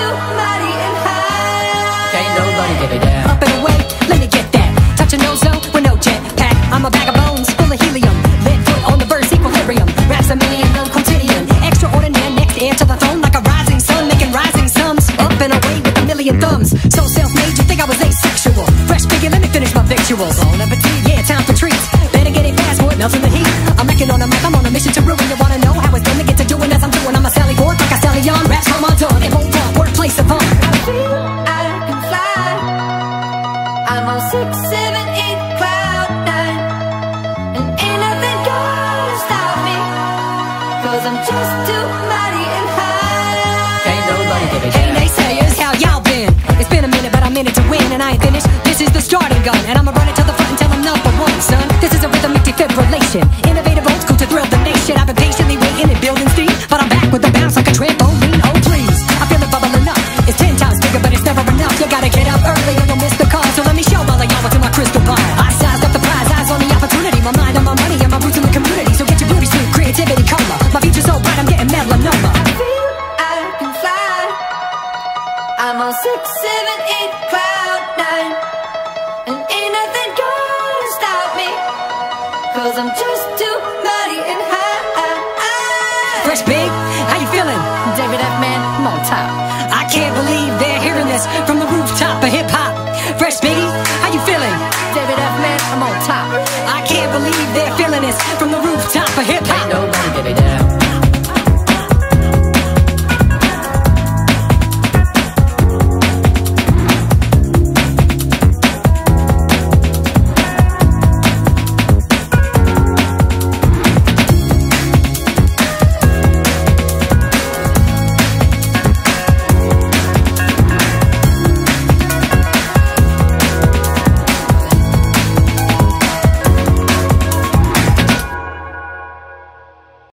too mighty and high. Can't nobody get it down. Up and away, let me get that. Touch an ozone with no jetpack. I'm a bag of bones full of helium. Lead foot on the verse, equilibrium. Raps a million, no quotidian. Extraordinary, next heir to the throne like a rising sun, making rising sums. Up and away with a million thumbs. So self-made, you think I was asexual. Fresh figure, let me finish my victuals. Bon appetit, yeah, time for treats. Better get it fast, boy, it melts in the heat. I'm making on a map, I'm on a mission to ruin. You wanna know how it's done to get to doing as I'm doing? I'm a Sally Ford, like a Sally on. Raps how I'm done, it won't run, workplace of fun. I feel I can fly. I'm on 6, 7, 8, cloud 9. And ain't nothing gonna stop me, 'cause I'm just too mighty and high. Can't nobody get it Hey down. naysayers, how y'all been? It's been a minute, but I'm in it to win, and I ain't finished. This is the starting gun, and I'ma run it to the front until I'm number one, son. This is a rhythmic defibrillation, innovative old school to thrill the nation. I've been patiently waiting and building steam, but I'm back with a bounce like a trampoline. Oh please, I feel it bubbling up. It's 10 times bigger, but it's never enough. You gotta get up early or you'll miss the call. So let me show all of y'all what's in my crystal ball. I sized up the prize, eyes on the opportunity. My mind on my money and my roots in the community. So get your beauty sleep, creativity, color. My future's so bright, I'm getting melanoma. I feel I can fly. I'm on 6, 7, 8, cloud 9. And ain't nothing gonna stop me, 'cause I'm just too mighty and high. Fresh Big, how you feeling? David F. Man, I'm on top. I can't believe they're hearing this from the rooftop of hip-hop. Fresh Biggie, how you feeling? David F. Man, I'm on top. I can't believe they're feeling this from the rooftop of hip-hop.